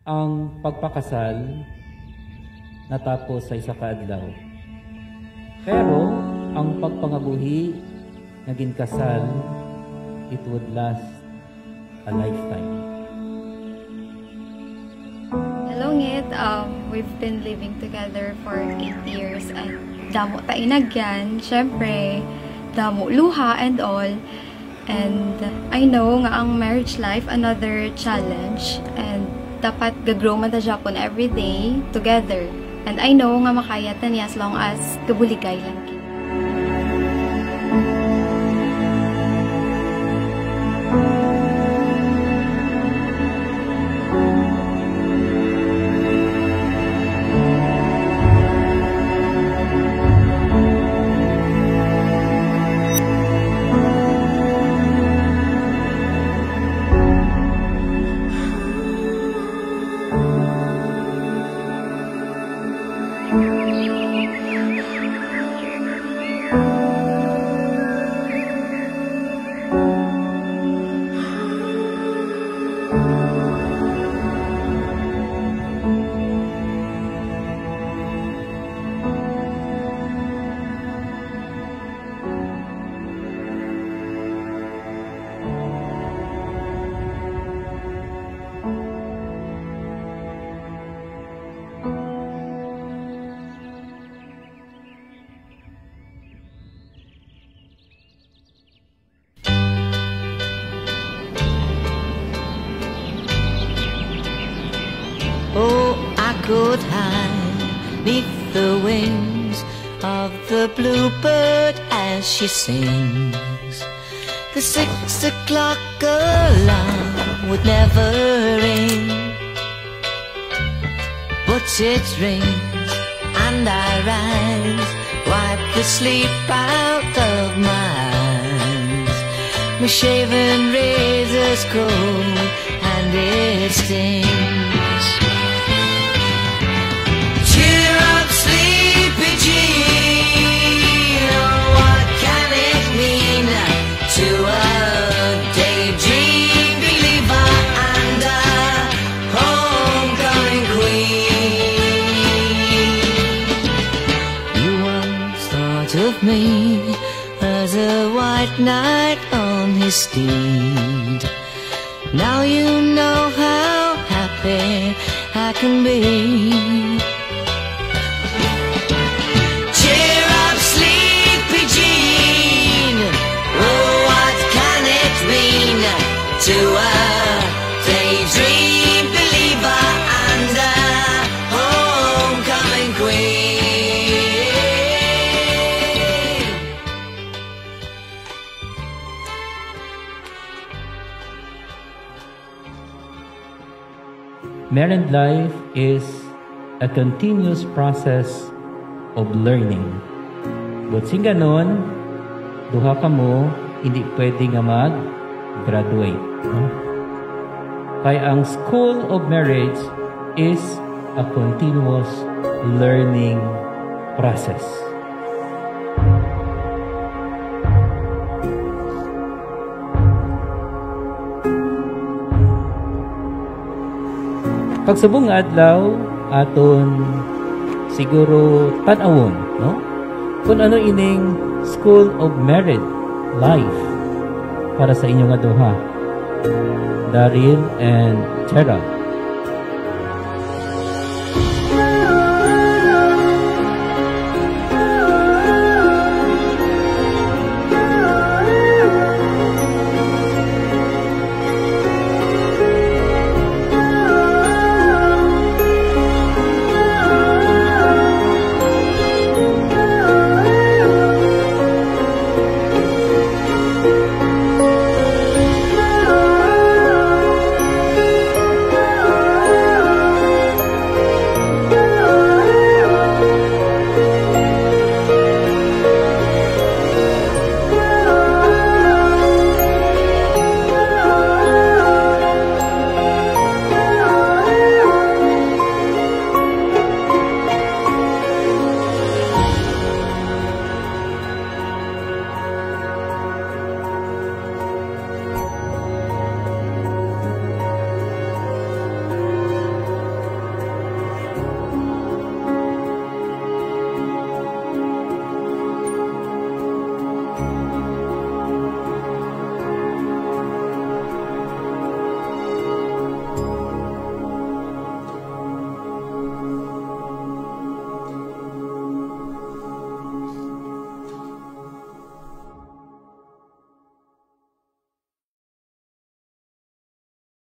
ang pagpakasal natapos sa isa ka adlaw. Pero ang pagpangabuhi naging kasal, it would last a lifetime. Hello, Ngit. We've been living together for 8 years and damo ta inagyan. Syempre, damo luha and all. And I know nga ang marriage life another challenge and dapat gagrow man ta Japon every day together. And I know nga makaya ta niya as long as kabuligay lang. Oh, I could hide neath the wings of the bluebird as she sings. The 6 o'clock alarm would never ring, but it rings and I rise, wipe the sleep out of my eyes. My shaven razor's cold and it stings. Cheer up, sleepy Jean, oh, what can it mean to a daydream believer and a homecoming queen? You once thought of me as a white knight on his steed. Now you know how happy I can be. Cheer up, sleepy Jean, oh, what can it mean to a daydream believer and a homecoming queen? Married life is a continuous process of learning. But sing ganon, duha ka mo, hindi pwede nga mag-graduate. No? Kaya ang school of marriage is a continuous learning process. Pagsubong nga adlaw, aton siguro tan-awon, no? Kung ano ining school of married life para sa inyong duha, Daryl and Gerald.